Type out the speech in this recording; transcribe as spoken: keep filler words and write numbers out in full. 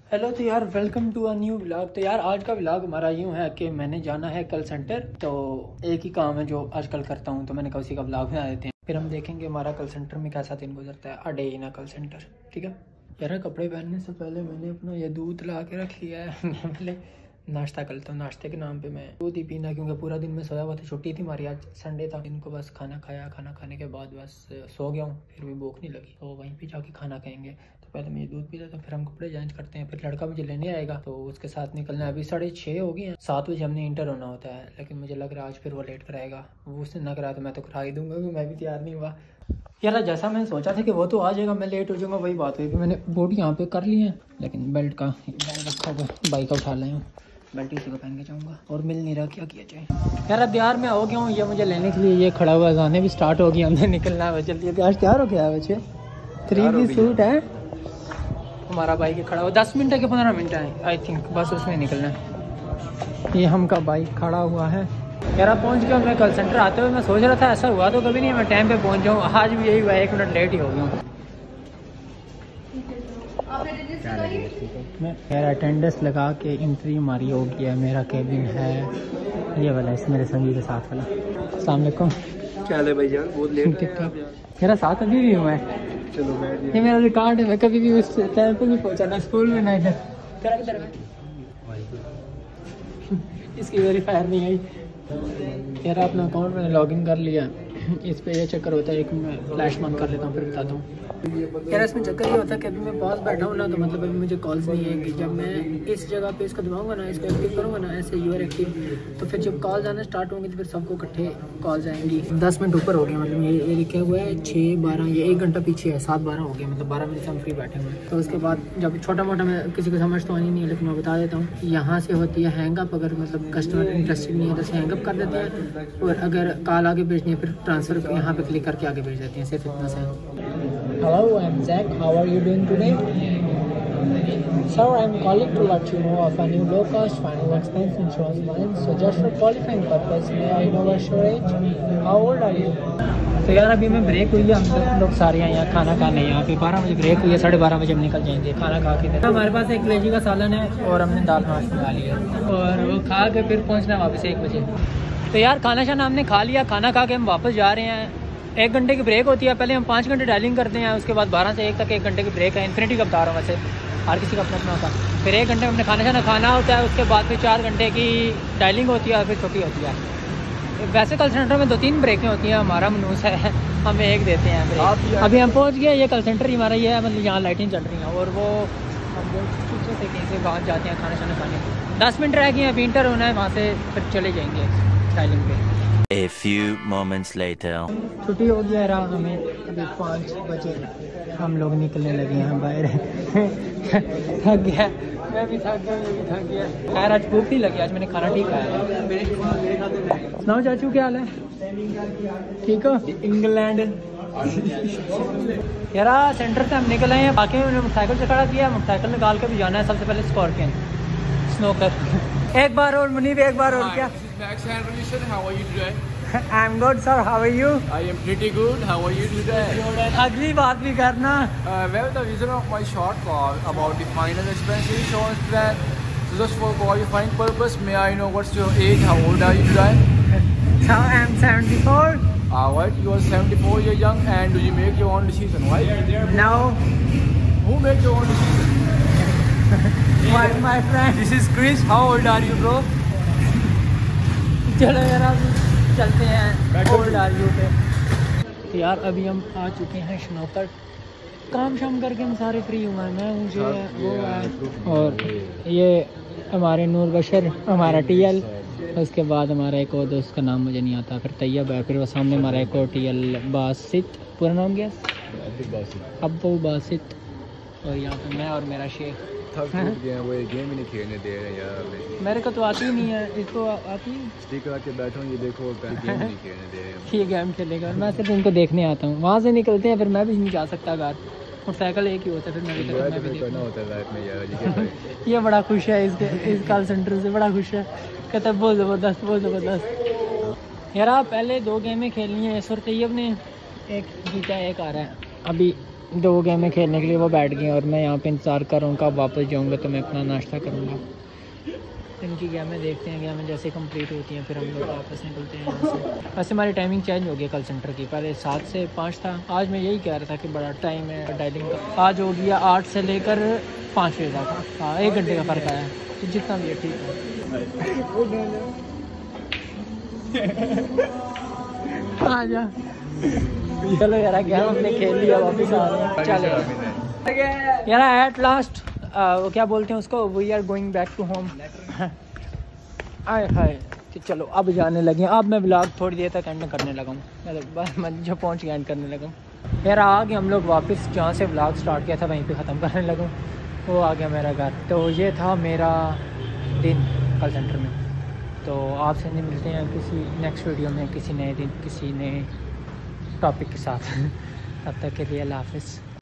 Hello. तो यार welcome to a new vlog. तो यार आज का व्लॉग हमारा यूँ है कि मैंने जाना है कल सेंटर। तो एक ही काम है जो आजकल करता हूँ, तो मैंने कहा उसी का व्लॉग बना देते हैं। फिर हम देखेंगे हमारा कल सेंटर में कैसा दिन गुजरता है। अडे ना कल सेंटर, ठीक है यार। कपड़े पहनने से पहले मैंने अपना ये दूध ला के रख लिया है। मैं पहले नाश्ता कर लेता हूँ। नाश्ते के नाम पे मैं दूध ही पीना, क्योंकि पूरा दिन मैं सोया हुआ था। छुट्टी थी हमारी, आज संडे था। इनको बस खाना खाया, खाना खाने के बाद बस सो गया हूँ। फिर भी भूख नहीं लगी, तो वहीं पे जाके खाना खाएंगे। तो पहले मैं ये दूध पी लेता हूँ, फिर हम कपड़े चेंज करते हैं। फिर लड़का मुझे लेने आएगा, तो उसके साथ निकलना है। अभी साढ़े छः हो गए हैं, सात बजे हमने इंटर होना होता है। लेकिन मुझे लग रहा है आज फिर वो लेट कराएगा। वो उसने ना करा तो मैं तो करा ही दूंगा, क्योंकि मैं भी तैयार नहीं हुआ यार। जैसा मैंने सोचा था कि वो तो आ जाएगा, मैं लेट हो जाऊंगा, वही बात हुई। मैंने बोट यहाँ पे कर ली है, लेकिन बेल्ट का बैग रखा हुआ, बाइक उठा लाए हूँ, बेल्ट इसी को पहन के जाऊँगा। और मिल नहीं रहा, क्या किया जाए यार। अब बिहार में हो गया हूँ, ये मुझे लेने के लिए ये खड़ा हुआ। गाने भी स्टार्ट हो गए, हमने निकलना है जल्दी। अभी आज तैयार हो गया है बच्चे, थ्री पीस सूट है हमारा। बाइक खड़ा हुआ दस मिनट है कि पंद्रह मिनट है आई थिंक, बस उसमें निकलना है। ये हम का बाइक खड़ा हुआ है यार। आप पहुँच गया मैं कल सेंटर आते हुए। मैं सोच रहा था ऐसा हुआ तो कभी नहीं मैं टाइम पे पहुँच जाऊँ। आज भी यही हुआ, एक मिनट लेट ही हो गया हूँ। मेरा अटेंडेंस लगा के एंट्री हमारी हो गया है। मेरा केबिन है ये वाला, इस मेरे संगी के साथ वाला। अस्सलाम वालेकुम। क्या है भाई जान, बहुत लेट है। मेरा साथ अभी भी हूँ मैं। चलो बैठ। ये मेरा रिकॉर्ड है, मैं कभी भी उस टाइम पे भी पहुँचा ना, स्कूल में ना इधर। तेरा किधर है? इसकी वेरीफायर नहीं आई यार। अपना अकाउंट मैंने लॉगिन कर लिया। इस पे ये चक्कर होता है, एक मैं फ्लैश बंद कर लेता हूँ, फिर बताता हूँ यार। इसमें चक्कर ये होता है कि अभी मैं पास बैठा हूँ ना, तो मतलब अभी मुझे कॉल्स नहीं आएंगी। जब मैं इस जगह पे इसको दबाऊंगा ना, इसको एक्टिव करूँगा ना, ऐसे यूआर एक्टिव, तो फिर जब कॉल्स आना स्टार्ट होंगी तो फिर सबको इकट्ठे कॉल्स आएंगी। दस मिनट ऊपर हो गया, मतलब ये ये लिखा हुआ है छः बारह, ये एक घंटा पीछे है, सात बारह हो गया, मतलब बारह मिनट से हम फ्री बैठे हुए हैं। तो उसके बाद जब छोटा मोटा मैं किसी को समझ तो आनी नहीं है, लेकिन मैं बता देता हूँ। यहाँ से होती है हैंगअप, अगर मतलब कस्टमर इंटरेस्टेड नहीं है तो हैंगअप कर देते हैं, और अगर कॉल आगे भेजनी है फिर ट्रांसफ़र यहाँ पे क्लिक करके आगे भेज देते हैं। सिर्फ इतना से। Hello, I'm Zach. How are you doing today? Sir, I'm calling to let you know of a new low-cost final expense insurance plan. So just for qualifying purpose, may I know what's your age? How old are you? तो यार अभी मैं break हुई है, हम सब लोग सारे यहाँ खाना खाने। यहाँ पे बारह बजे ब्रेक हुई है, साढ़े बारह बजे हम निकल जाएंगे खाना खा के। तो हमारे पास एक कलेजी का सालन है और हमने दाल माश मंगा लिया, और वो खा के फिर पहुँचना वापस एक बजे। तो यार खाना शाना हमने खा लिया, खाना खा के हम वापस जा रहे हैं। एक घंटे की ब्रेक होती है, पहले हम पाँच घंटे डायलिंग करते हैं, उसके बाद बारह से एक तक एक घंटे की ब्रेक है। इन्फिनिटी का बता रहा हूँ वैसे, हर किसी का अपना अपना होता है। फिर एक घंटे हमने खाना शाना खाना होता है, उसके बाद फिर चार घंटे की डायलिंग होती है, फिर छुट्टी होती है। वैसे कल सेंटर में दो तीन ब्रेकें होती हैं, हमारा मनूस है, हमें एक देते हैं ब्रेक। अभी हम पहुँच गए, ये कल सेंटर ही हमारा ये है, मतलब यहाँ लाइटिंग चल रही हैं, और वो हम पीछे से कहीं से बाहर जाते हैं खाना शाना खाने। दस मिनट रह गए हैं, अभी इंटर होना है, वहाँ से फिर चले जाएंगे डायलिंग पे। A few moments later. छुट्टी हो गया रहा हमें, अभी पाँच बजे हम लोग निकलने लगे हैं बाहर। थक गया, मैं भी थक गया, मैं भी थक गया। खैर आज भूख नहीं लगी, आज मैंने खाना ठीक खाया। सुनाओ चाचू क्या हाल है, ठीक हो? इंग्लैंड यार सेंटर से हम निकल आए हैं, बाकी उन्होंने मोटरसाइकिल से खड़ा किया। मोटरसाइकिल निकाल के भी जाना है। सबसे पहले स्कॉर्पियन स्नोकर। एक बार और मुनीब, एक बार और क्या? Max Henderson, how are you today? I'm good sir, how are you? I am pretty good. How are you today? अगली बात भी करना। Uh, well, the reason of my short call about the final expense insurance plan. So just for qualifying purpose, may I know what's your age? How old are you today? So I'm seventy-four. Alright, you are seventy-four years young, and do you make your own decision, right? No. Who makes your own decision? my, my friend. This is Chris. How old are you, bro? चलो यार अब चलते हैं old RU पे। तो यार अभी हम आ चुके हैं स्नोकर। काम शाम करके हम सारे फ्री हुए हैं। मैं मुझे वो है, और ये हमारे नूर बशर, हमारा टीएल। उसके बाद हमारा एक और दोस्त का नाम मुझे नहीं आता, फिर तैयब है। फिर वो सामने हमारा एक और टीएल बासित, पूरा नाम क्या? अब्बू बासित। और यहाँ पे मैं और मेरा शेख। थक गए, वो गेम ही नहीं खेलने दे रहे यार। मेरे को तो आती ही नहीं है, इसको आती है। स्टिकर आके बैठा हूँ, ये देखो गेम नहीं खेलने दे रहे। ये गेम खेलेगा, मैं सिर्फ इनको देखने आता हूँ। वहाँ से निकलते हैं, फिर मैं भी नहीं जा सकता घर। मोटरसाइकिल एक ही होता है, फिर मैं भी मैं भी करना होता है लाइफ में यार। ये बड़ा खुश है इसके इस कॉल सेंटर से, बड़ा खुश है, कहता है बहुत ज़बरदस्त, बहुत ज़बरदस्त। यार आप पहले दो गेमें खेलनी है। इस और तैयब ने एक जीता, एक आ रहा है। अभी दो गेमें खेलने के लिए वो बैठ गए और मैं यहाँ पे इंतज़ार कर रहा हूँ कब वापस जाऊँगा तो मैं अपना नाश्ता करूँगा। इनकी गेमें देखते हैं, गेमें जैसे कंप्लीट होती हैं फिर हम लोग वापस निकलते हैं यहाँ से। वैसे हमारी टाइमिंग चेंज हो गई कल सेंटर की, पहले सात से पाँच था, आज मैं यही कह रहा था कि बड़ा टाइम है डायलिंग का। आज हो गया आठ से लेकर पाँच बजे तक। हाँ, एक घंटे का फ़र्क आया, तो जितना भी है ठीक है। आ जा चलो यार, गेम हमने खेल लिया, वापस आ रहे हैं। चलो यार, एट लास्ट वो क्या बोलते हैं उसको, we are going back to home. आए हाय, चलो अब जाने लगे। अब मैं ब्लॉग थोड़ी देर तक एंड करने लगा हूँ, मतलब मैं जो पहुँच के एंड करने लगा हूँ। यार आ गए हम लोग वापस, जहाँ से ब्लॉग स्टार्ट किया था वहीं पे ख़त्म करने लगा, वो आ गया मेरा घर। तो ये था मेरा दिन कल सेंटर में। तो आपसे नहीं मिलते हैं किसी नेक्स्ट वीडियो में, किसी नए दिन किसी नए टॉपिक के साथ। तब तक के लिए अल्लाह हाफ़िज़।